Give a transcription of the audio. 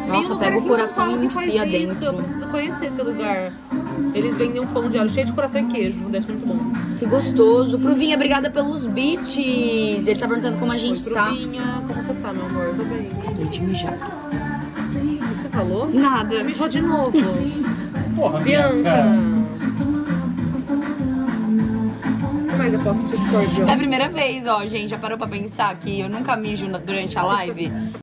Nossa, pega o coração e enfia dentro. Eu preciso conhecer esse lugar. Eles vendem um pão de alho cheio de coração e queijo. Deve ser muito bom. Que gostoso. Provinha, obrigada pelos beats. Ele tá perguntando como a gente está. Provinha, como você tá, meu amor? Tô bem. Acabei de mijar. O que você falou? Nada. Mijou de novo. Porra, Bianca. O que mais eu posso te expor, É a Bianca? primeira vez, ó, gente. Já parou pra pensar que eu nunca mijo durante a live?